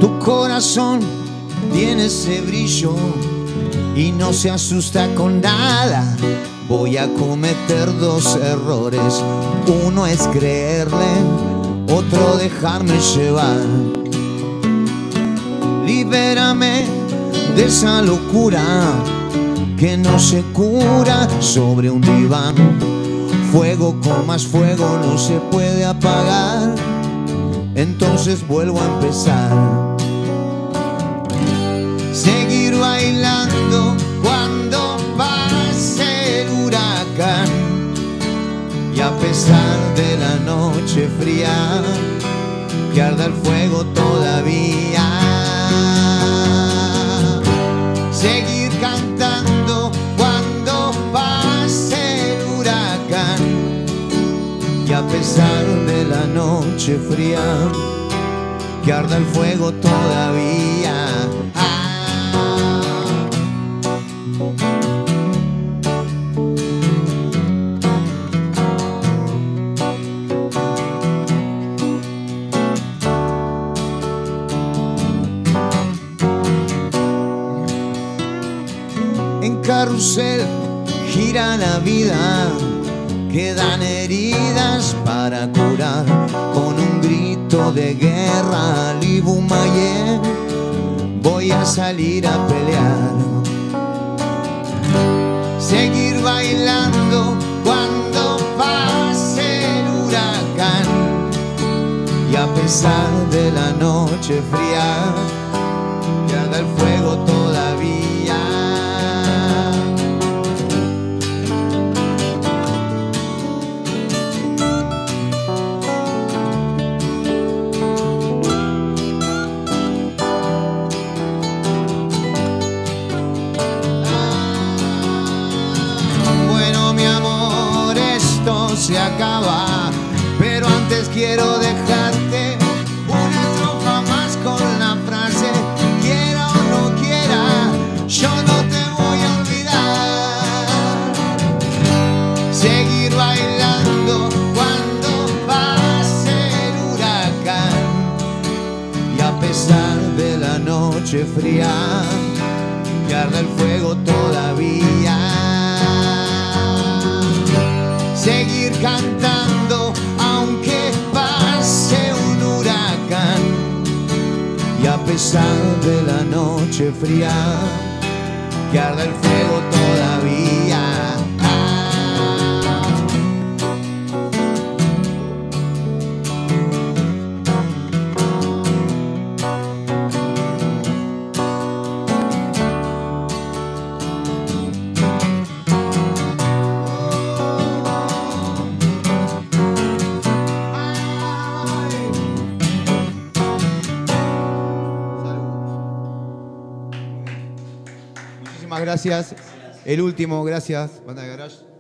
Tu corazón tiene ese brillo y no se asusta con nada. Voy a cometer dos errores. Uno es creerle, otro dejarme llevar. Libérame de esa locura que no se cura sobre un diván. Fuego con más fuego no se puede apagar. Entonces vuelvo a empezar. Seguir bailando cuando pase el huracán. Y a pesar de la noche fría, que arda el fuego todavía. Seguir cantando cuando pase el huracán. Y a pesar de la noche fría, que arda el fuego todavía. En carrusel gira la vida, quedan heridas para curar. Con un grito de guerra, Libumayé, voy a salir a pelear. Seguir bailando cuando pase el huracán. Y a pesar de la noche fría, que arda el fuego todavía. Se acaba, pero antes quiero dejarte una estrofa más con la frase: quiera o no quiera, yo no te voy a olvidar. Seguir bailando cuando pase el huracán. Y a pesar de la noche fría, que arda el fuego todavía. Seguir cantando aunque pase un huracán. Y a pesar de la noche fría, que arda el fuego todavía. Gracias. El último, gracias, Banda de Garage.